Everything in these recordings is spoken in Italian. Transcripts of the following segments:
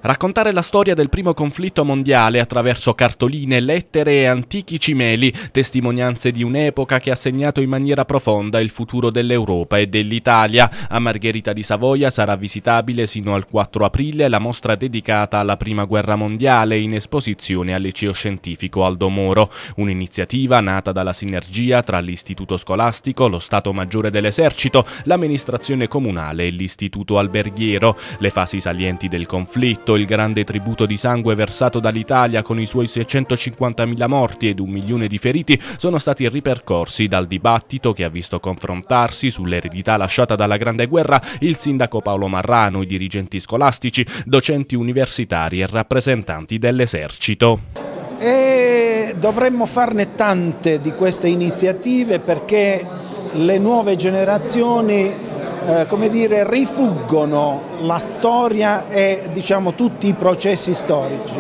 Raccontare la storia del primo conflitto mondiale attraverso cartoline, lettere e antichi cimeli, testimonianze di un'epoca che ha segnato in maniera profonda il futuro dell'Europa e dell'Italia. A Margherita di Savoia sarà visitabile sino al 4 aprile la mostra dedicata alla Prima Guerra Mondiale in esposizione al Liceo Scientifico Aldo Moro, un'iniziativa nata dalla sinergia tra l'Istituto Scolastico, lo Stato Maggiore dell'Esercito, l'amministrazione comunale e l'Istituto Alberghiero. Le fasi salienti del conflitto, il grande tributo di sangue versato dall'Italia con i suoi 650.000 morti ed 1 milione di feriti sono stati ripercorsi dal dibattito che ha visto confrontarsi sull'eredità lasciata dalla Grande Guerra il sindaco Paolo Marrano, i dirigenti scolastici, docenti universitari e rappresentanti dell'esercito. E dovremmo farne tante di queste iniziative perché le nuove generazioni rifuggono la storia e tutti i processi storici,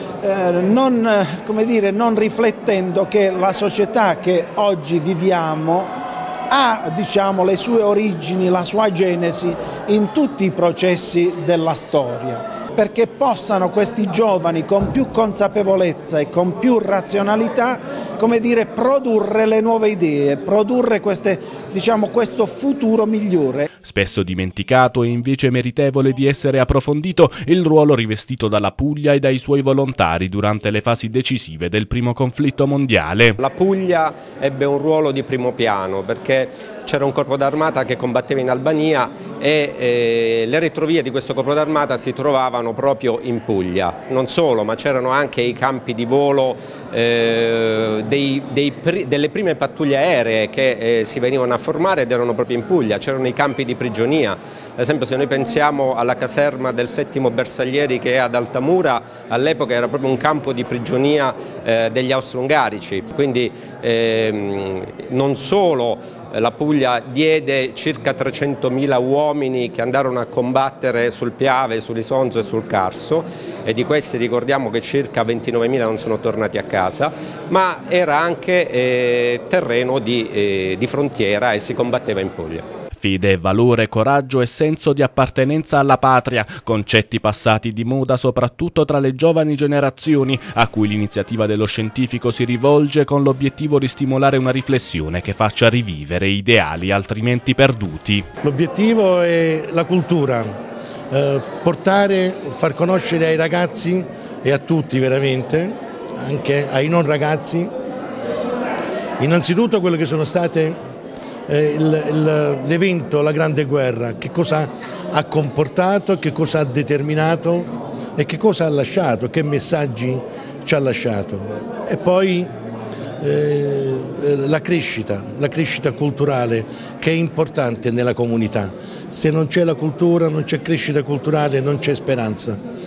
non riflettendo che la società che oggi viviamo ha le sue origini, la sua genesi in tutti i processi della storia, perché possano questi giovani con più consapevolezza e con più razionalità produrre le nuove idee, produrre questo futuro migliore. Spesso dimenticato e invece meritevole di essere approfondito il ruolo rivestito dalla Puglia e dai suoi volontari durante le fasi decisive del primo conflitto mondiale. La Puglia ebbe un ruolo di primo piano perché c'era un corpo d'armata che combatteva in Albania e le retrovie di questo corpo d'armata si trovavano proprio in Puglia. Non solo, ma c'erano anche i campi di volo delle prime pattuglie aeree che si venivano a formare ed erano proprio in Puglia. C'erano i campi di prigionia. Ad esempio, se noi pensiamo alla caserma del 7° Bersaglieri che è ad Altamura, all'epoca era proprio un campo di prigionia degli austro-ungarici. Quindi non solo la Puglia diede circa 300.000 uomini che andarono a combattere sul Piave, sull'Isonzo e sul Carso, e di questi ricordiamo che circa 29.000 non sono tornati a casa, ma era anche terreno di frontiera e si combatteva in Puglia. Fede, valore, coraggio e senso di appartenenza alla patria, concetti passati di moda soprattutto tra le giovani generazioni, a cui l'iniziativa dello scientifico si rivolge con l'obiettivo di stimolare una riflessione che faccia rivivere ideali altrimenti perduti. L'obiettivo è la cultura, far conoscere ai ragazzi e a tutti veramente, anche ai non ragazzi, innanzitutto quello che sono state l'evento, la Grande Guerra, che cosa ha comportato, che cosa ha determinato e che cosa ha lasciato, che messaggi ci ha lasciato. E poi la crescita culturale che è importante nella comunità. Se non c'è la cultura, non c'è crescita culturale, non c'è speranza.